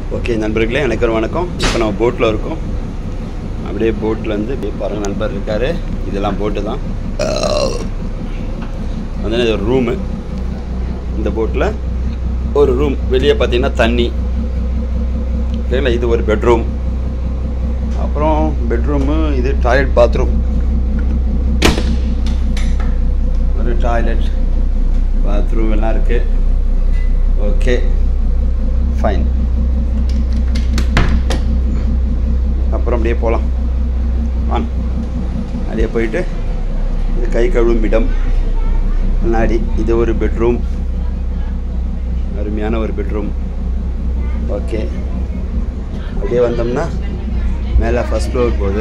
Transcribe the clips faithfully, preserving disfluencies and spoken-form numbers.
Okay நண்பர்களே, எனக்கு ஒரு வணக்கம். இப்போ நம்ம போட்டில் இருக்கோம். அப்படியே போட்டில் வந்து அப்படியே பாருங்கள், நண்பர் இருக்கார். இதெல்லாம் போட்டு தான் வந்து இது ஒரு ரூமு. இந்த போட்டில் ஒரு ரூம், வெளியே பார்த்தீங்கன்னா தண்ணி. ஓகேங்களா, இது ஒரு பெட்ரூம். அப்புறம் பெட்ரூமு, இது டாய்லெட் பாத்ரூம். ஒரு டாய்லெட் பாத்ரூம் எல்லாம் இருக்குது. Okay fine. அப்புறம் அப்படியே போகலாம் வாங்க. அப்படியே போயிட்டு இது கை கழுவும் இடம் முன்னாடி. இது ஒரு பெட்ரூம், அருமையான ஒரு பெட்ரூம். ஓகே, அப்படியே வந்தோம்னா மேலே ஃபஸ்ட் ஃப்ளோர் போகுது.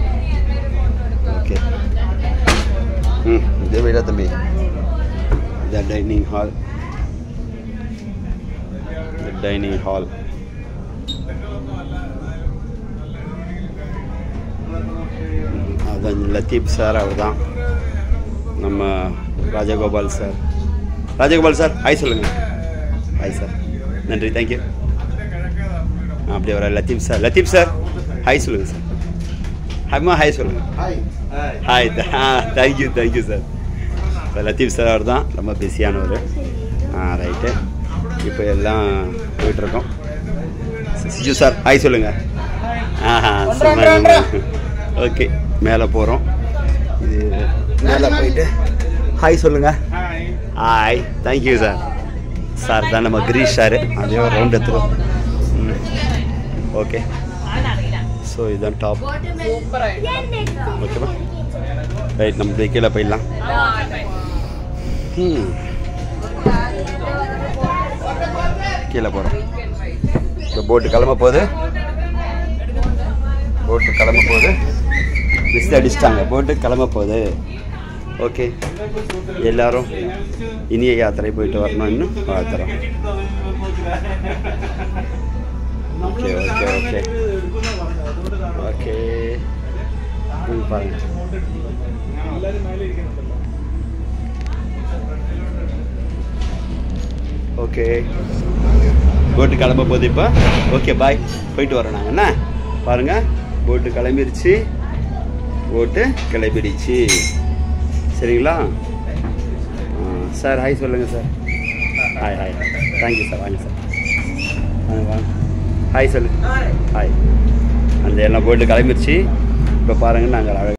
ஓகே, ம் இதே வீடா தம்பி? இதான் டைனிங் ஹால். இந்த டைனிங் ஹால் அதுதான் லத்தீப் சார், அவர் தான் நம்ம Rajagopal sir. Rajagopal sir hi சொல்லுங்கள். ஹாய் சார், நன்றி, தேங்க்யூ. அப்படியே வர Latheef sir. Latheef sir hi சொல்லுங்கள் சார். ஹம்மா ஹாய் சொல்லுங்கள். Hi, thank you thank you sir. Sir Latheef sir அவர் தான், ரொம்ப பிஸியானவர். ஆ ரைட்டு. இப்போ எல்லாம் போயிட்டுருக்கோம். சிஜு சார் ஹாய் சொல்லுங்கள். ஆஹா ஓகே, மேலே போகிறோம். இது மேலே போயிட்டு ஹாய் சொல்லுங்கள். Hi, thank you sir. சார் தான் நம்ம கிரீஷ் சார். அதே ஒரு ரவுண்ட் எடுத்துருவோம். ஓகே, ஸோ இதுதான் டாப். ஓகேவா, ரைட். நம்ம போய் கீழே போயிடலாம். ம் கீழே போகிறோம். இப்போ போட்டு கிளம்ப போகுது. போட்டு கிளம்ப போகுது. மிஸ் அடிச்சிட்டாங்க. போட்டு கிளம்ப போகுது. ஓகே, எல்லாரும் இனிய யாத்திரை போயிட்டு வரணும். இன்னும் வாழ்த்துறோம். ஓகே ஓகே ஓகே ஓகே பாருங்க. ஓகே, போட்டு கிளம்ப போகுது இப்போ. ஓகே பாய், போயிட்டு வரோம் நாங்கள். என்ன பாருங்கள், போட்டு கிளம்பிடுச்சு. போட்டு கிளம்பிடுச்சு. சரிங்களா சார்? ஹாய் சொல்லுங்கள் sir. Hi hi, thank you sir. வாங்க சார், வாங்க வாங்க. ஹாய் சொல்லு. ஹாய். அந்த எல்லாம் போட்டு கிளம்பிடுச்சு. இப்போ பாருங்கள், நாங்கள்